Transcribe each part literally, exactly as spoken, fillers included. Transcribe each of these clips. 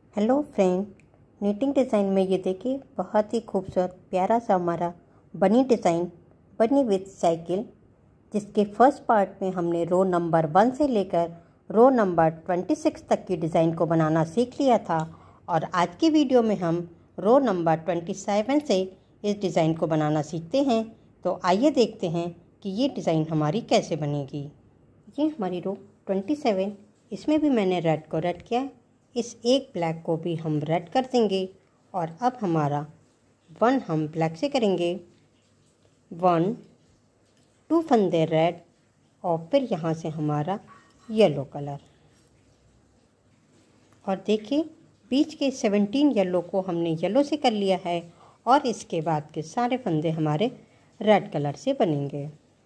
Hello friend, knitting design में ये देखिए बहुत ही खूबसूरत प्यारा सा हमारा bunny design bunny with cycle, जिसके फर्स्ट पार्ट में हमने रो नंबर वन से लेकर रो नंबर ट्वेंटी सिक्स तक की डिज़ाइन को बनाना सीख लिया था। और आज की वीडियो में हम रो नंबर ट्वेंटी सेवन से इस डिज़ाइन को बनाना सीखते हैं। तो आइए देखते हैं कि ये डिज़ाइन हमारी कैसे बनेगी। ये हमारी रो ट्वेंटी सेवन, इसमें भी मैंने रेड को रेड किया, इस एक ब्लैक को भी हम रेड कर देंगे। और अब हमारा वन हम ब्लैक से करेंगे, वन टू फंदे रेड, और फिर यहाँ से हमारा येलो कलर। और देखिए बीच के सेवनटीन येलो को हमने येलो से कर लिया है, और इसके बाद के सारे फंदे हमारे रेड कलर से बनेंगे।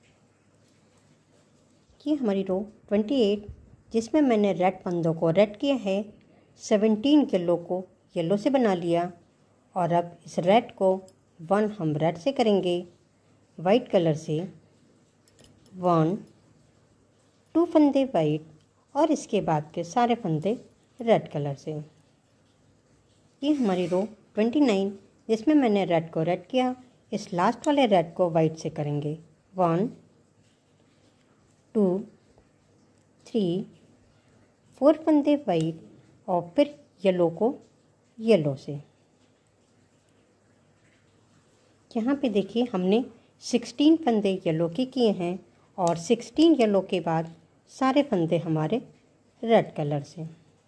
ये हमारी रो ट्वेंटी एट, जिसमें मैंने रेड फंदों को रेड किया है, सेवनटीन येलो को येलो से बना लिया। और अब इस रेड को वन हम रेड से करेंगे, वाइट कलर से वन टू फंदे वाइट, और इसके बाद के सारे फंदे रेड कलर से। ये हमारी रो ट्वेंटी नाइन, जिसमें मैंने रेड को रेड किया, इस लास्ट वाले रेड को वाइट से करेंगे, वन टू थ्री फोर फंदे वाइट, और फिर येलो को येलो से। यहाँ पे देखिए हमने सिक्सटीन फंदे येलो के किए हैं, और सिक्सटीन येलो के बाद सारे फंदे हमारे रेड कलर से।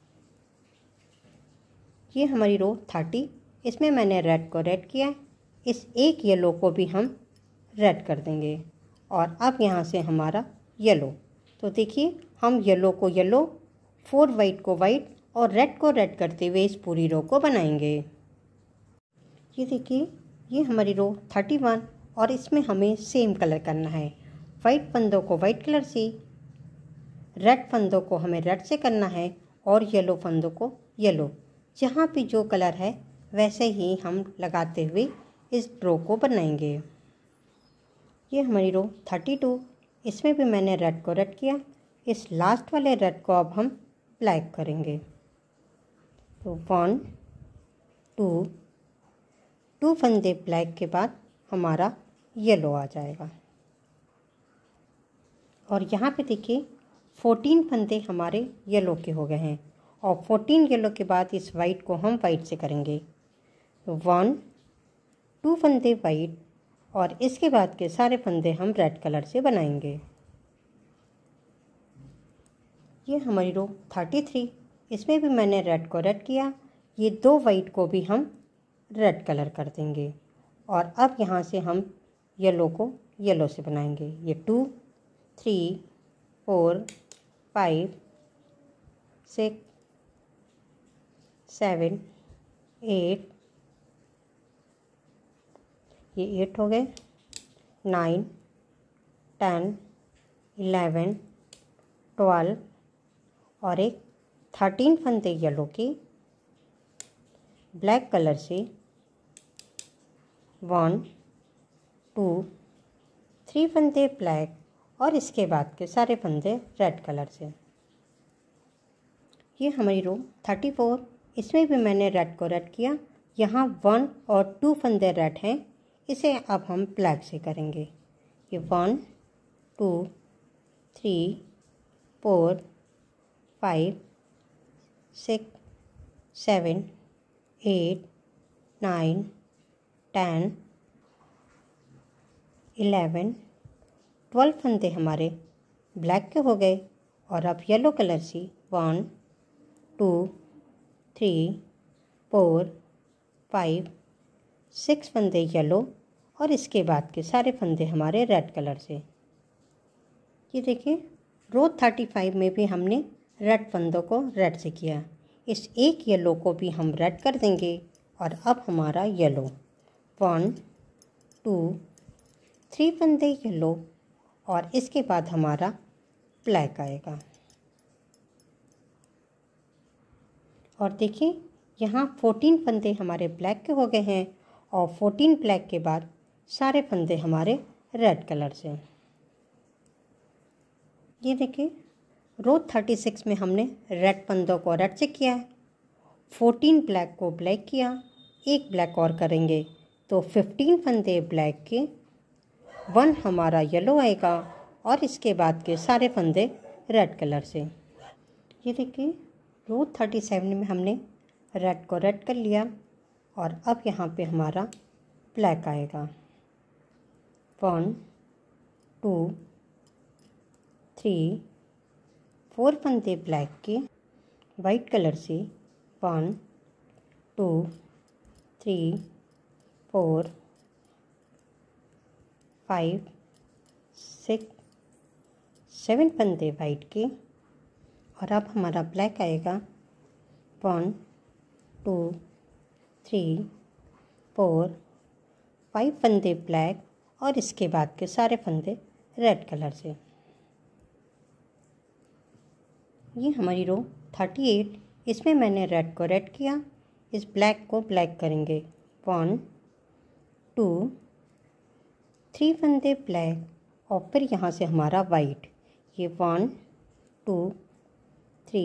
ये हमारी रो थर्टी, इसमें मैंने रेड को रेड किया, इस एक येलो को भी हम रेड कर देंगे। और अब यहाँ से हमारा येलो, तो देखिए हम येलो को येलो, फोर वाइट को वाइट और रेड को रेड करते हुए इस पूरी रो को बनाएंगे। ये देखिए ये हमारी रो थर्टी वन, और इसमें हमें सेम कलर करना है। वाइट फंदों को वाइट कलर से, रेड फंदों को हमें रेड से करना है, और येलो फंदों को येलो। जहाँ भी जो कलर है वैसे ही हम लगाते हुए इस रो को बनाएंगे। ये हमारी रो थर्टी टू, इसमें भी मैंने रेड को रेड किया, इस लास्ट वाले रेड को अब हम ब्लैक करेंगे। तो वन टू टू फंदे ब्लैक के बाद हमारा येलो आ जाएगा। और यहाँ पे देखिए फोर्टीन फंदे हमारे येलो के हो गए हैं, और फोर्टीन येलो के बाद इस वाइट को हम वाइट से करेंगे। तो वन टू फंदे वाइट, और इसके बाद के सारे फंदे हम रेड कलर से बनाएंगे। ये हमारी रो थर्टी थ्री, इसमें भी मैंने रेड को रेड किया, ये दो वाइट को भी हम रेड कलर कर देंगे। और अब यहाँ से हम येलो को येलो से बनाएंगे। ये two three four five six seven eight, ये एट हो गए, नाइन टेन इलेवन ट्वेल्व, और एक थर्टीन फंदे येलो के ब्लैक कलर से, वन टू थ्री फंदे ब्लैक, और इसके बाद के सारे फंदे रेड कलर से। ये हमारी रो थर्टी फोर, इसमें भी मैंने रेड को रेड किया, यहाँ वन और टू फंदे रेड हैं, इसे अब हम ब्लैक से करेंगे। ये one two three four five six seven eight nine ten eleven twelve फंदे हमारे ब्लैक के हो गए। और अब येलो कलर से one two three four five six फंदे येलो, और इसके बाद के सारे फंदे हमारे रेड कलर से। ये देखिए रो थर्टी फाइव में भी हमने रेड फंदों को रेड से किया, इस एक येलो को भी हम रेड कर देंगे। और अब हमारा येलो, वन टू थ्री फंदे येलो, और इसके बाद हमारा ब्लैक आएगा। और देखिए यहाँ फोर्टीन फंदे हमारे ब्लैक के हो गए हैं, और फोर्टीन ब्लैक के बाद सारे फंदे हमारे रेड कलर से। ये देखिए रो थर्टी सिक्स में हमने रेड फंदों को रेड से किया है, फोर्टीन ब्लैक को ब्लैक किया, एक ब्लैक और करेंगे तो फिफ्टीन फंदे ब्लैक के, वन हमारा येलो आएगा और इसके बाद के सारे फंदे रेड कलर से। ये देखिए रो थर्टी सेवन में हमने रेड को रेड कर लिया और अब यहाँ पे हमारा ब्लैक आएगा। वन टू थ्री फोर फंदे ब्लैक के वाइट कलर से, one two three four five six seven फंदे वाइट के, और अब हमारा ब्लैक आएगा। One two three four five फंदे ब्लैक और इसके बाद के सारे फंदे रेड कलर से। ये हमारी रो थर्टी एट, इसमें मैंने रेड को रेड किया, इस ब्लैक को ब्लैक करेंगे। वन टू थ्री फंदे ब्लैक और फिर यहाँ से हमारा वाइट, ये one two three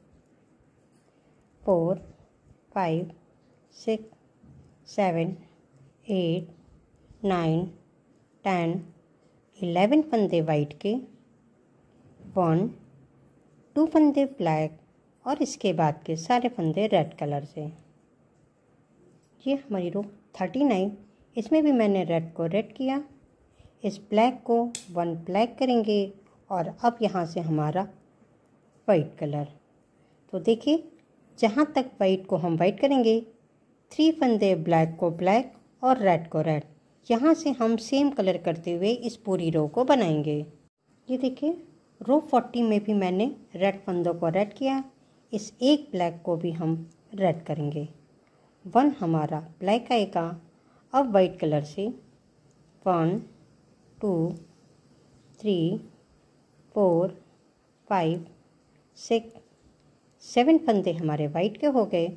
four five six seven eight nine ten eleven फंदे वाइट के, वन टू फंदे ब्लैक और इसके बाद के सारे फंदे रेड कलर से। ये हमारी रो थर्टी नाइन, इसमें भी मैंने रेड को रेड किया, इस ब्लैक को वन ब्लैक करेंगे और अब यहाँ से हमारा वाइट कलर। तो देखिए जहाँ तक वाइट को हम वाइट करेंगे, थ्री फंदे ब्लैक को ब्लैक और रेड को रेड, यहाँ से हम सेम कलर करते हुए इस पूरी रो को बनाएंगे। ये देखिए रो फोर्टी में भी मैंने रेड फंदों को रेड किया, इस एक ब्लैक को भी हम रेड करेंगे। वन हमारा ब्लैक आएगा अब वाइट कलर से। One two three four five six seven फंदे हमारे वाइट के हो गए।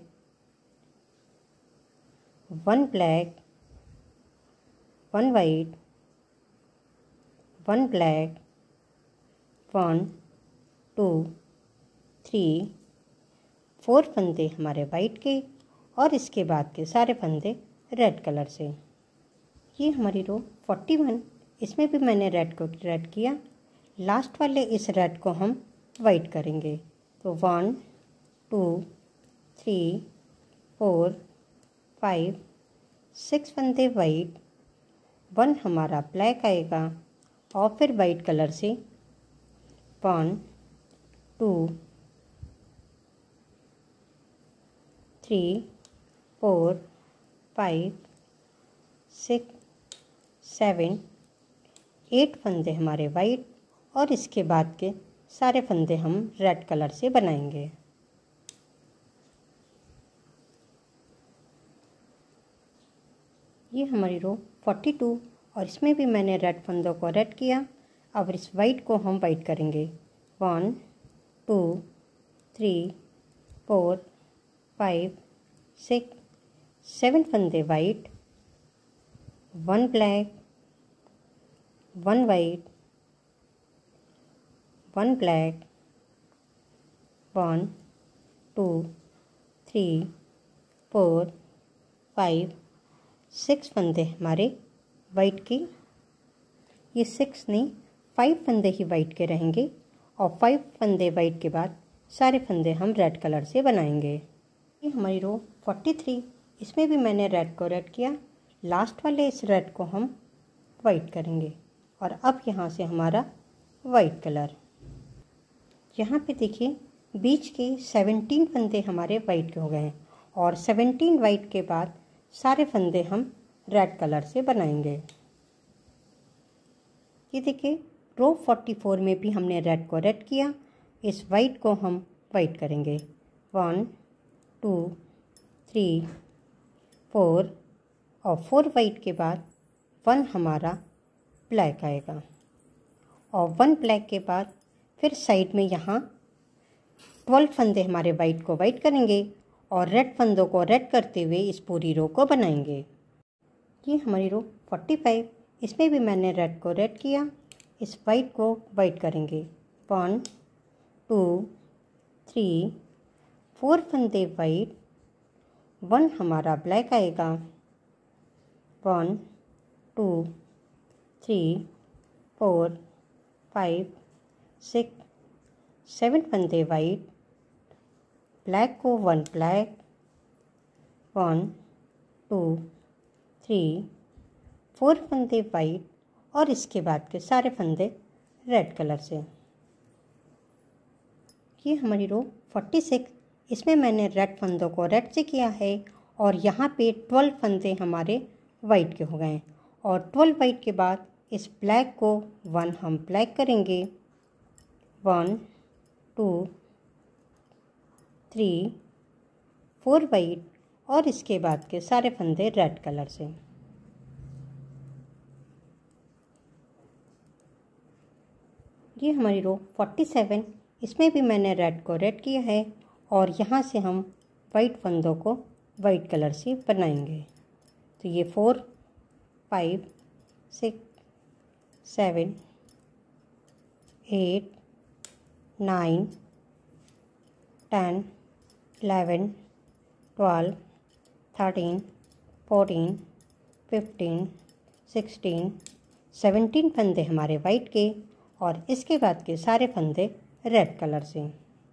One black, one white, one black, one two three four फंदे हमारे वाइट के और इसके बाद के सारे फंदे रेड कलर से। ये हमारी रो फोर्टी वन, इसमें भी मैंने रेड को रेड किया, लास्ट वाले इस रेड को हम वाइट करेंगे। तो one two three four five six फंदे वाइट, वन हमारा ब्लैक आएगा और फिर वाइट कलर से। One two three four five six seven eight फंदे हमारे वाइट और इसके बाद के सारे फंदे हम रेड कलर से बनाएंगे। ये हमारी रो फोर्टी टू और इसमें भी मैंने रेड फंदों को रेड किया, अब इस वाइट को हम वाइट करेंगे। One two three four five six seven फंदे white, one black, one white, one black, one two three four five six फंदे हमारे वाइट के, ये सिक्स नहीं फाइव फंदे ही वाइट के रहेंगे और फाइव फंदे वाइट के बाद सारे फंदे हम रेड कलर से बनाएंगे। ये हमारी रो फोर्टी थ्री, इसमें भी मैंने रेड को रेड किया, लास्ट वाले इस रेड को हम वाइट करेंगे और अब यहाँ से हमारा वाइट कलर। यहाँ पे देखिए बीच के सेवनटीन फंदे हमारे वाइट के हो गए हैं और सेवनटीन वाइट के बाद सारे फंदे हम रेड कलर से बनाएंगे। ये देखिए रो फोर्टी फोर में भी हमने रेड को रेड किया, इस वाइट को हम वाइट करेंगे। वन टू थ्री फोर और फोर वाइट के बाद वन हमारा ब्लैक आएगा और वन ब्लैक के बाद फिर साइड में यहाँ ट्वेल्व फंदे हमारे वाइट को वाइट करेंगे और रेड फंदों को रेड करते हुए इस पूरी रो को बनाएंगे। ये हमारी रो फोर्टी फाइव, इसमें भी मैंने रेड को रेड किया, इस वाइट को वाइट करेंगे। वन टू थ्री फोर फंदे वाइट वन हमारा ब्लैक आएगा। One two three four five six seven फंदे वाइट, ब्लैक को one black, one two three four फंदे वाइट और इसके बाद के सारे फंदे रेड कलर से। ये हमारी रो फोर्टी सिक्स, इसमें मैंने रेड फंदों को रेड से किया है और यहाँ पे ट्वेल्व फंदे हमारे वाइट के हो गए और ट्वेल्व वाइट के बाद इस ब्लैक को वन हम ब्लैक करेंगे। One two three four white और इसके बाद के सारे फंदे रेड कलर से। ये हमारी रो फोर्टी सेवन, इसमें भी मैंने रेड को रेड किया है और यहाँ से हम वाइट फंदों को वाइट कलर से बनाएंगे। तो ये four five six seven eight nine ten eleven twelve thirteen fourteen fifteen sixteen seventeen फंदे हमारे वाइट के और इसके बाद के सारे फंदे रेड कलर से।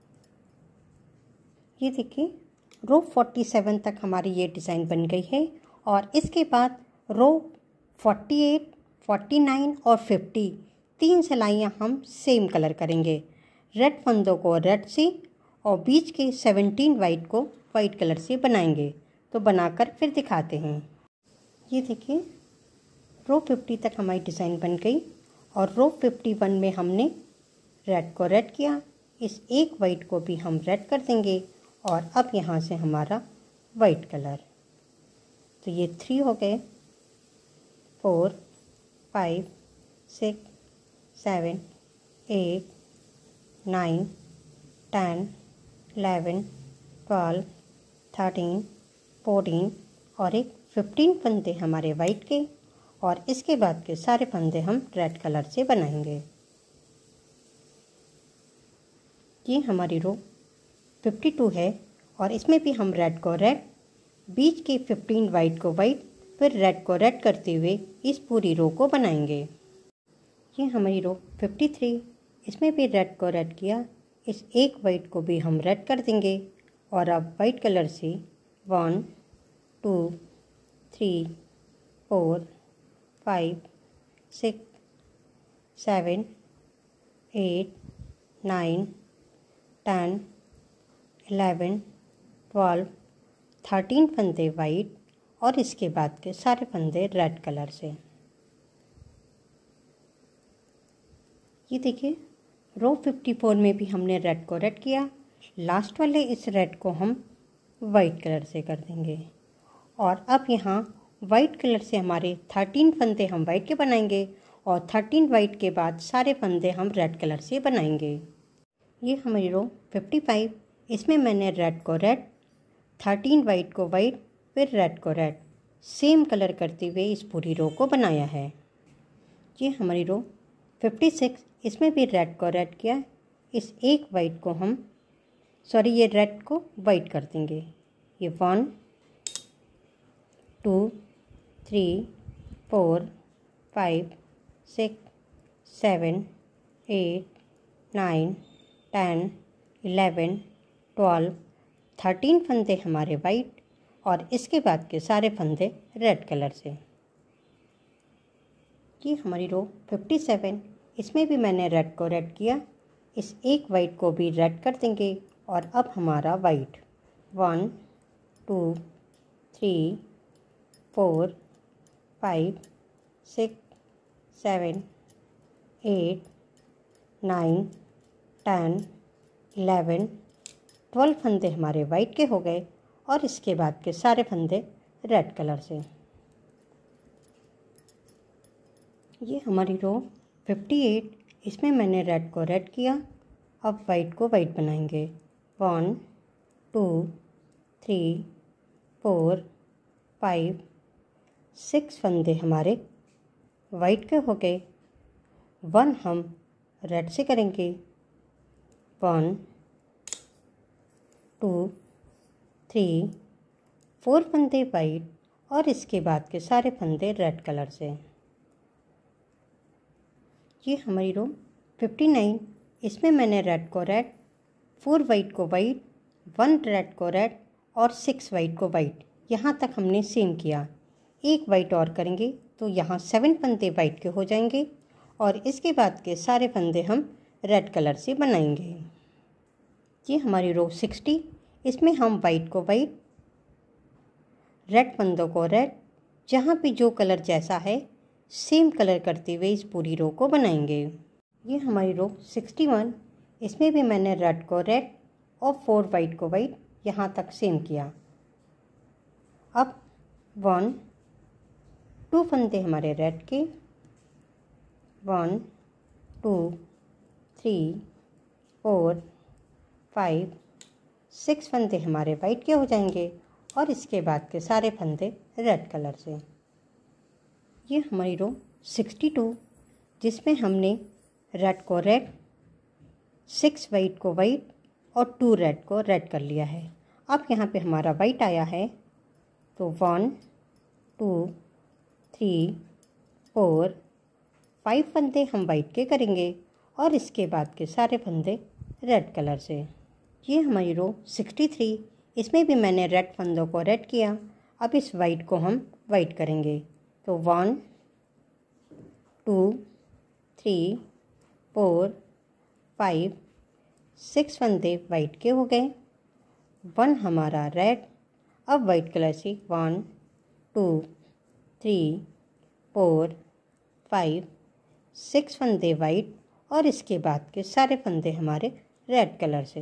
ये देखिए रो फोर्टी सेवन तक हमारी ये डिज़ाइन बन गई है और इसके बाद row forty eight, forty nine और फिफ्टी तीन सिलाइयाँ हम सेम कलर करेंगे। रेड फंदों को रेड से और बीच के सेवनटीन वाइट को वाइट कलर से बनाएंगे। तो बनाकर फिर दिखाते हैं। ये देखिए रो फिफ्टी तक हमारी डिज़ाइन बन गई और रो फिफ्टी वन में हमने रेड को रेड किया, इस एक वाइट को भी हम रेड कर देंगे और अब यहाँ से हमारा वाइट कलर। तो ये थ्री हो गए, four five six seven eight nine ten eleven twelve thirteen fourteen और एक फिफ्टीन फंदे हमारे वाइट के और इसके बाद के सारे फंदे हम रेड कलर से बनाएंगे। ये हमारी रो फिफ्टी टू है और इसमें भी हम रेड को रेड, बीच के फिफ्टीन वाइट को वाइट, फिर रेड को रेड करते हुए इस पूरी रो को बनाएंगे। ये हमारी रो फिफ्टी थ्री, इसमें भी रेड को रेड किया, इस एक वाइट को भी हम रेड कर देंगे और अब वाइट कलर से one two three four five six seven eight nine ten eleven twelve thirteen फंदे वाइट और इसके बाद के सारे फंदे रेड कलर से। ये देखिए रो फिफ्टी फोर में भी हमने रेड को रेड किया, लास्ट वाले इस रेड को हम वाइट कलर से कर देंगे और अब यहाँ वाइट कलर से हमारे थर्टीन फंदे हम वाइट के बनाएंगे और थर्टीन वाइट के बाद सारे फंदे हम रेड कलर से बनाएंगे। ये हमारी रो फिफ्टी फाइव, इसमें मैंने रेड को रेड, थर्टीन वाइट को वाइट, फिर रेड को रेड सेम कलर करते हुए इस पूरी रो को बनाया है। ये हमारी रो फिफ्टी सिक्स, इसमें भी रेड को रेड किया, इस एक वाइट को हम सॉरी ये रेड को वाइट कर देंगे। ये one two three four five six seven eight nine ten eleven twelve thirteen फंदे हमारे वाइट और इसके बाद के सारे फंदे रेड कलर से। ये हमारी रो फिफ्टी सेवन, इसमें भी मैंने रेड को रेड किया, इस एक वाइट को भी रेड कर देंगे और अब हमारा white one two three four five six seven eight nine ten eleven twelve फंदे हमारे वाइट के हो गए और इसके बाद के सारे फंदे रेड कलर से। ये हमारी रो फिफ्टी एट, इसमें मैंने रेड को रेड किया, अब वाइट को वाइट बनाएंगे। One two three four five six फंदे हमारे वाइट के हो गए, वन हम रेड से करेंगे। वन टू थ्री फोर फंदे वाइट और इसके बाद के सारे फंदे रेड कलर से। ये हमारी रो फिफ्टी नाइन, इसमें मैंने रेड को रेड, फोर वाइट को वाइट, वन रेड को रेड और सिक्स वाइट को वाइट, यहाँ तक हमने सेम किया। एक वाइट और करेंगे तो यहाँ सेवन फंदे वाइट के हो जाएंगे और इसके बाद के सारे फंदे हम रेड कलर से बनाएंगे। ये हमारी रो सिक्सटी, इसमें हम वाइट को वाइट, रेड फंदों को रेड, जहाँ भी जो कलर जैसा है सेम कलर करते हुए इस पूरी रो को बनाएंगे। ये हमारी रो सिक्सटी वन, इसमें भी मैंने रेड को रेड और फोर वाइट को वाइट, यहाँ तक सेम किया। अब वन टू फंदे हमारे रेड के, one two three four five six फंदे हमारे वाइट के हो जाएंगे और इसके बाद के सारे फंदे रेड कलर से। ये हमारी रो सिक्सटी टू, जिसमें हमने रेड को रेड, सिक्स वाइट को वाइट और टू रेड को रेड कर लिया है। अब यहाँ पे हमारा वाइट आया है तो one two three four five फंदे हम वाइट के करेंगे और इसके बाद के सारे फंदे रेड कलर से। ये हमारी रो सिक्सटी थ्री, इसमें भी मैंने रेड फंदों को रेड किया। अब इस वाइट को हम वाइट करेंगे तो one two three four five six फंदे वाइट के हो गए, वन हमारा रेड। अब वाइट कलर से one two three four five six फंदे वाइट और इसके बाद के सारे फंदे हमारे रेड कलर से।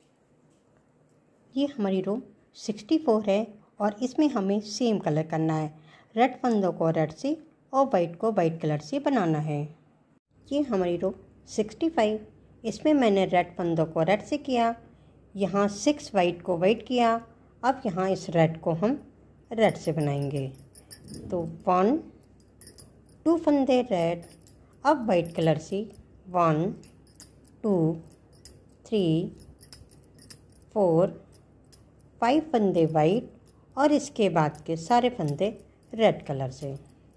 ये हमारी रो सिक्सटी फोर है और इसमें हमें सेम कलर करना है, रेड फंदों को रेड से और वाइट को वाइट कलर से बनाना है। ये हमारी रो सिक्सटी फाइव, इसमें मैंने रेड फंदों को रेड से किया, यहाँ सिक्स वाइट को वाइट किया। अब यहाँ इस रेड को हम रेड से बनाएंगे तो वन टू फंदे रेड, अब वाइट कलर से one two three four five फंदे वाइट और इसके बाद के सारे फंदे रेड कलर से।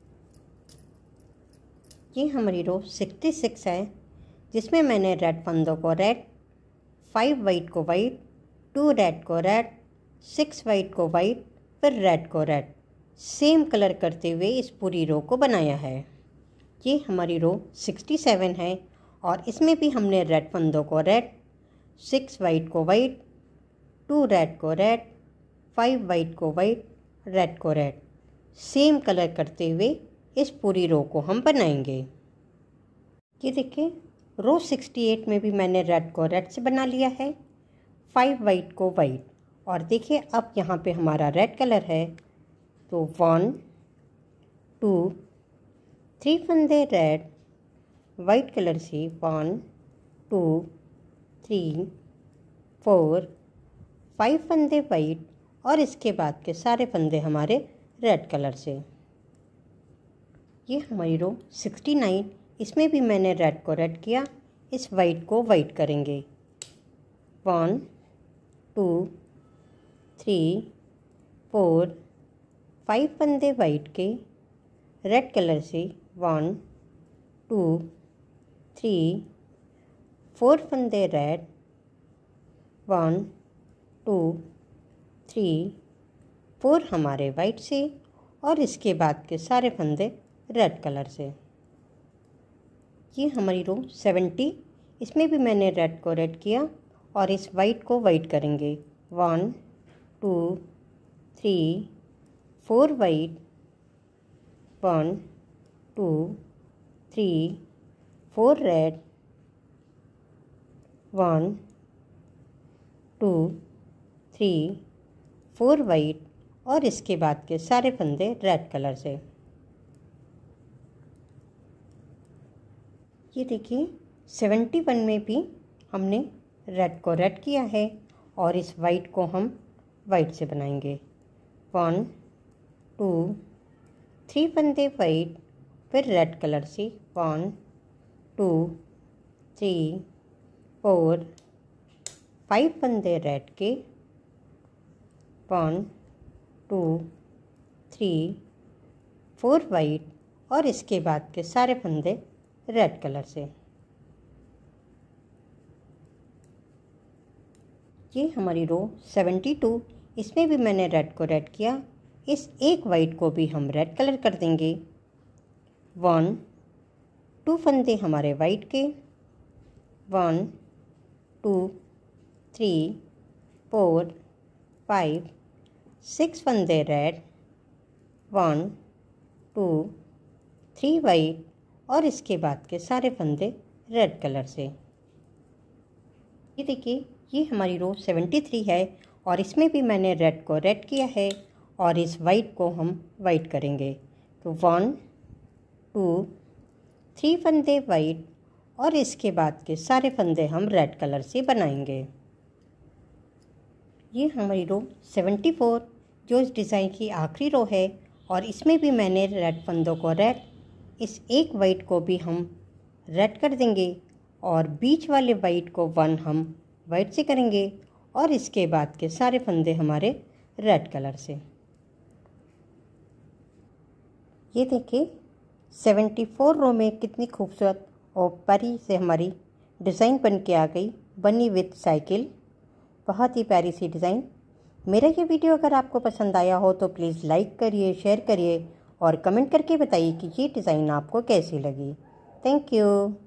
ये हमारी रो सिक्सटी सिक्स है, जिसमें मैंने रेड फंदों को रेड, फाइव वाइट को वाइट, टू रेड को रेड, सिक्स वाइट को वाइट, फिर रेड को रेड, सेम कलर करते हुए इस पूरी रो को बनाया है। ये हमारी रो सिक्सटी सेवन है और इसमें भी हमने रेड फंदों को रेड, सिक्स वाइट को वाइट, टू रेड को रेड, फाइव वाइट को वाइट, रेड को रेड, सेम कलर करते हुए इस पूरी रो को हम बनाएंगे। ये देखिए रो सिक्सटी एट में भी मैंने रेड को रेड से बना लिया है, फाइव वाइट को वाइट, और देखिए अब यहाँ पे हमारा रेड कलर है तो वन टू थ्री फंदे रेड, वाइट कलर से one two three four five फंदे वाइट और इसके बाद के सारे फंदे हमारे रेड कलर से। ये हमारी रो सिक्सटी नाइन, इसमें भी मैंने रेड को रेड किया, इस वाइट को वाइट करेंगे one two three four five फंदे वाइट के, रेड कलर से वन टू थ्री फोर फंदे red, one two three four हमारे वाइट से और इसके बाद के सारे फंदे रेड कलर से। ये हमारी रो सेवेंटी, इसमें भी मैंने रेड को रेड किया और इस वाइट को वाइट करेंगे one two three four white, one two three four red, one two three four white और इसके बाद के सारे फंदे रेड कलर से। ये देखिए सेवेंटी वन में भी हमने रेड को रेड किया है और इस वाइट को हम वाइट से बनाएंगे वन टू थ्री फंदे वाइट, फिर रेड कलर से one two three four five फंदे रेड के, one two, three, four white और इसके बाद के सारे फंदे रेड कलर से। ये हमारी रो सेवेंटी टू, इसमें भी मैंने रेड को रेड किया। इस एक वाइट को भी हम रेड कलर कर देंगे। वन, टू फंदे हमारे वाइट के, one, two, three, four, five, six फंदे red, one, two, three white और इसके बाद के सारे फंदे रेड कलर से। ये देखिए, ये हमारी रो सेवेंटी थ्री है और इसमें भी मैंने रेड को रेड किया है और इस वाइट को हम वाइट करेंगे। तो वन, टू, थ्री फंदे वाइट और इसके बाद के सारे फंदे हम रेड कलर से बनाएंगे। ये हमारी रो सेवेंटी फोर जो इस डिज़ाइन की आखिरी रो है और इसमें भी मैंने रेड फंदों को रेड, इस एक वाइट को भी हम रेड कर देंगे और बीच वाले वाइट को वन हम वाइट से करेंगे और इसके बाद के सारे फंदे हमारे रेड कलर से। ये देखिए, सेवेंटी फोर रो में कितनी खूबसूरत और प्यारी से हमारी डिज़ाइन बन के आ गई, बनी विद साइकिल। बहुत ही प्यारी सी डिज़ाइन। मेरा ये वीडियो अगर आपको पसंद आया हो तो प्लीज़ लाइक करिए, शेयर करिए और कमेंट करके बताइए कि ये डिज़ाइन आपको कैसी लगी। Thank you.